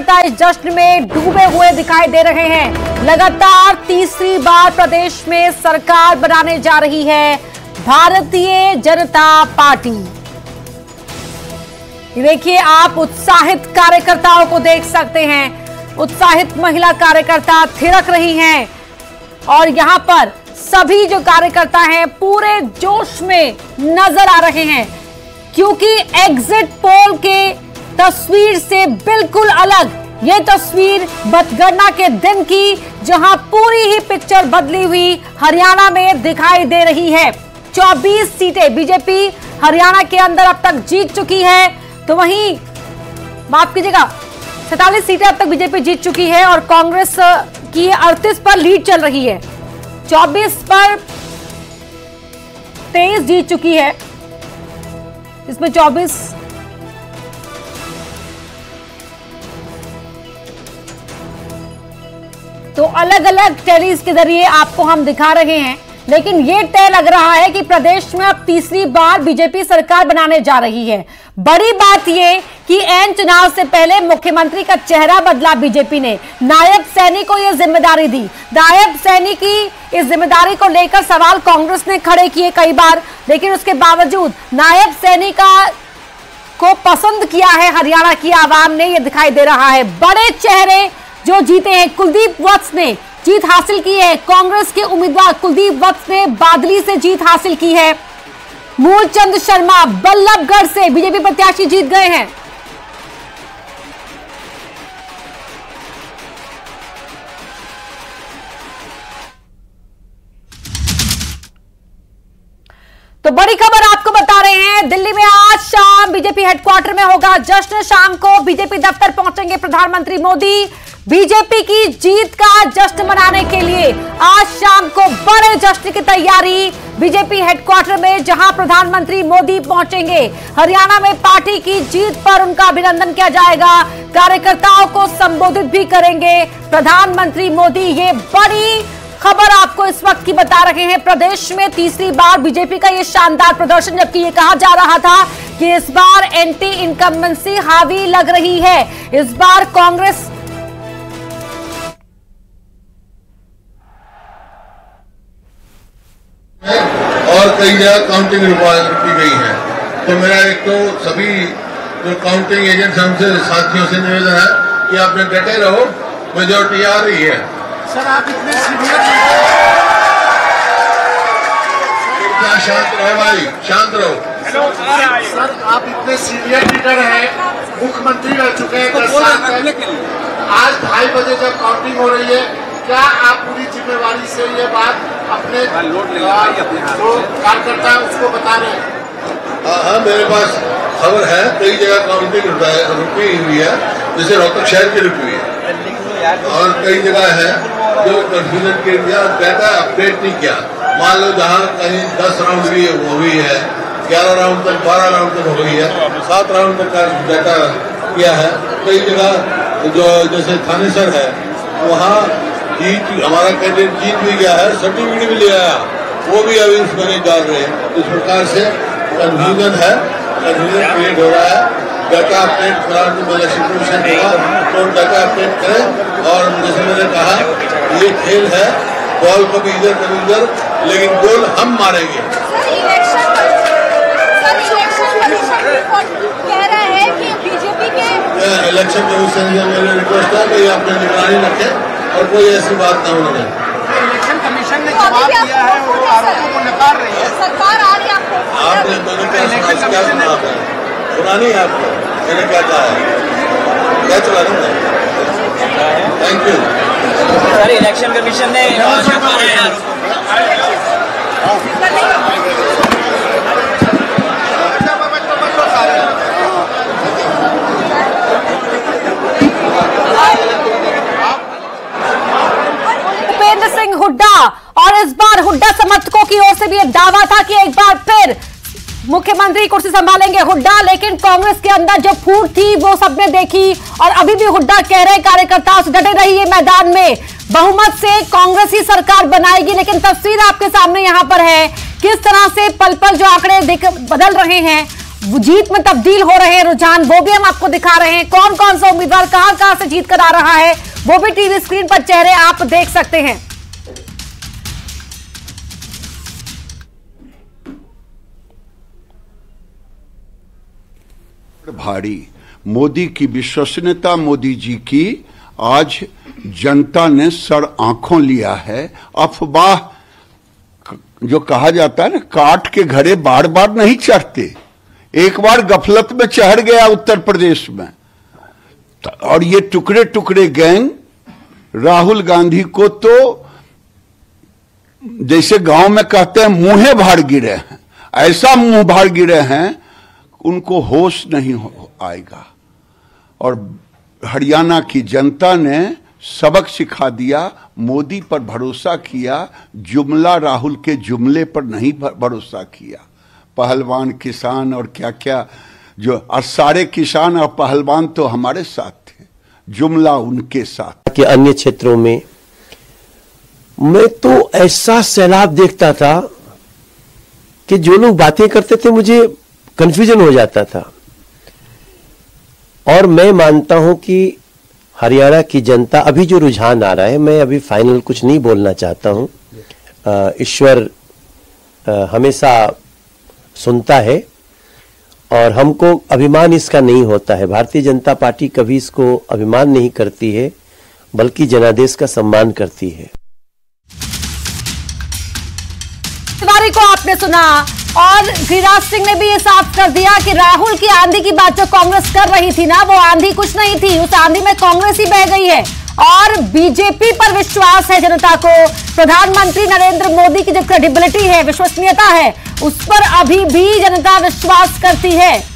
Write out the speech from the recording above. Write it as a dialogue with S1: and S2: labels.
S1: कार्यकर्ता इस जश्न में डूबे हुए दिखाई दे रहे हैं। लगातार तीसरी बार प्रदेश में सरकार बनाने जा रही है भारतीय जनता पार्टी। देखिए, आप उत्साहित कार्यकर्ताओं को देख सकते हैं। उत्साहित महिला कार्यकर्ता थिरक रही हैं और यहां पर सभी जो कार्यकर्ता हैं पूरे जोश में नजर आ रहे हैं, क्योंकि एग्जिट पोल के तस्वीर से बिल्कुल अलग ये तस्वीर मतगणना के दिन की, जहां पूरी ही पिक्चर बदली हुई हरियाणा में दिखाई दे रही है। 24 सीटें बीजेपी हरियाणा के अंदर अब तक जीत चुकी है, तो वहीं माफ कीजिएगा 47 सीटें अब तक बीजेपी जीत चुकी है और कांग्रेस की 38 पर लीड चल रही है। 24 पर 23 जीत चुकी है, इसमें 24 तो अलग अलग टैलीज के जरिए आपको हम दिखा रहे हैं, लेकिन ये तय लग रहा है कि प्रदेश में अब तीसरी बार बीजेपी सरकार बनाने जा रही है। बड़ी बात ये कि एन चुनाव से पहले मुख्यमंत्री का चेहरा बदला बीजेपी ने। नायब सैनी को यह जिम्मेदारी दी। नायब सैनी की इस जिम्मेदारी को लेकर सवाल कांग्रेस ने खड़े किए कई बार, लेकिन उसके बावजूद नायब सैनी को पसंद किया है हरियाणा की आवाम ने, यह दिखाई दे रहा है। बड़े चेहरे जो जीते हैं, कुलदीप वत्स ने जीत हासिल की है। कांग्रेस के उम्मीदवार कुलदीप वत्स ने बादली से जीत हासिल की है। मूलचंद शर्मा बल्लभगढ़ से बीजेपी प्रत्याशी जीत गए हैं। तो बड़ी खबर आपको बता रहे हैं, दिल्ली में आज शाम बीजेपी हेडक्वार्टर में होगा जश्न। शाम को बीजेपी दफ्तर पहुंचेंगे प्रधानमंत्री मोदी। बीजेपी की जीत का जश्न मनाने के लिए आज शाम को बड़े जश्न की तैयारी बीजेपी हेडक्वार्टर में, जहां प्रधानमंत्री मोदी पहुंचेंगे। हरियाणा में पार्टी की जीत पर उनका अभिनंदन किया जाएगा। कार्यकर्ताओं को संबोधित भी करेंगे प्रधानमंत्री मोदी। ये बड़ी खबर आपको इस वक्त की बता रहे हैं। प्रदेश में तीसरी बार बीजेपी का ये शानदार प्रदर्शन, जबकि ये कहा जा रहा था कि इस बार एंटी इनकम्बेंसी हावी लग रही है। इस बार कांग्रेस
S2: और कई जगह काउंटिंग की गई है। तो मेरा एक तो सभी जो काउंटिंग एजेंट्स हमसे साथियों से निवेदन है कि आप डटे रहो, मेजोरिटी आ रही है।
S3: सर आप इतने सीनियर,
S2: शांत रहो भाई, शांत रहो।
S3: सर आप इतने सीनियर लीडर हैं, मुख्यमंत्री रह चुके हैं 10 साल तक। आज 2:30 बजे जब काउंटिंग हो रही है, क्या आप पूरी जिम्मेवारी से ये बात अपने जो कार्यकर्ता है उसको बता रहे हैं?
S2: हाँ, मेरे पास खबर है, कई जगह काउंटिंग रुकी हुई है, जैसे रोहतक शहर की रुकी हुई है और कई जगह है जो कंफ्यूजन के लिए डाटा अपडेट नहीं किया। मान लो जहाँ कहीं 10 राउंड हुई है, 11 राउंड तक 12 राउंड तक हो गई है, 7 राउंड तक का डाटा किया है। कई जगह जो जैसे थानेसर है वहाँ जीत, हमारा कैंडिडेट जीत भी गया है, सर्टिफिकेट भी ले आया, वो भी अभी उसमें नहीं डाल रहे हैं। इस प्रकार से कंफ्यूजन है, कंफ्यूजन क्रिएट हो रहा है। डाटा अपडेट कराने तो डाटा अपडेट करें। और जैसे मैंने कहा, ये खेल है, बॉल कभी इधर कभी उधर, लेकिन गोल हम मारेंगे। इलेक्शन कमीशन से मेरी रिक्वेस्ट है कि अपनी निगरानी रखें और कोई ऐसी बात ना होने दें।
S3: इलेक्शन कमीशन ने जवाब दिया है, वो आरोपों को नकार रही है।
S1: सरकार आ रही है
S2: आपने क्या सुना है? सुना नहीं आपको मैंने क्या कहा है? क्या चला रहा हूँ? Thank you
S4: sir. Election Commission ने
S1: भूपेंद्र सिंह हुड्डा, और इस बार हुड्डा समर्थकों की ओर से भी एक दावा था कि एक बार फिर मुख्यमंत्री कुर्सी संभालेंगे हुड्डा, लेकिन कांग्रेस के अंदर जो फूट थी वो सबने देखी और अभी भी हुड्डा कह रहे कार्यकर्ताओं से डटे रहिए मैदान में, बहुमत से कांग्रेस ही सरकार बनाएगी। लेकिन तस्वीर आपके सामने यहां पर है, किस तरह से पल पल जो आंकड़े बदल रहे हैं जीत में तब्दील हो रहे हैं रुझान, वो भी हम आपको दिखा रहे हैं। कौन कौन सा उम्मीदवार कहां कहां से जीत कर आ रहा है, वो भी टीवी स्क्रीन पर चेहरे आप देख सकते हैं।
S5: भारी मोदी की विश्वसनीयता, मोदी जी की आज जनता ने सर आंखों लिया है। अफवाह जो कहा जाता है ना, काट के घरे बार बार नहीं चढ़ते, एक बार गफलत में चढ़ गया उत्तर प्रदेश में, और ये टुकड़े टुकड़े गैंग राहुल गांधी को तो जैसे गांव में कहते हैं मुंहे भाड़ गिरे हैं, ऐसा मुंह भाड़ गिरे हैं उनको होश नहीं आएगा। और हरियाणा की जनता ने सबक सिखा दिया, मोदी पर भरोसा किया, जुमला राहुल के जुमले पर नहीं भरोसा किया। पहलवान किसान और क्या क्या जो सारे किसान और पहलवान तो हमारे साथ थे, जुमला उनके साथ।
S6: कि अन्य क्षेत्रों में मैं तो ऐसा सैलाब देखता था कि जो लोग बातें करते थे मुझे कंफ्यूजन हो जाता था। और मैं मानता हूं कि हरियाणा की जनता, अभी जो रुझान आ रहा है, मैं अभी फाइनल कुछ नहीं बोलना चाहता हूं, ईश्वर हमेशा सुनता है और हमको अभिमान इसका नहीं होता है। भारतीय जनता पार्टी कभी इसको अभिमान नहीं करती है, बल्कि जनादेश का सम्मान करती है।
S1: तिवारी को आपने सुना, और गिरिराज सिंह ने भी ये साफ कर दिया कि राहुल की आंधी की बात जो कांग्रेस कर रही थी ना, वो आंधी कुछ नहीं थी, उस आंधी में कांग्रेस ही बह गई है। और बीजेपी पर विश्वास है जनता को, प्रधानमंत्री नरेंद्र मोदी की जो क्रेडिबिलिटी है, विश्वसनीयता है, उस पर अभी भी जनता विश्वास करती है।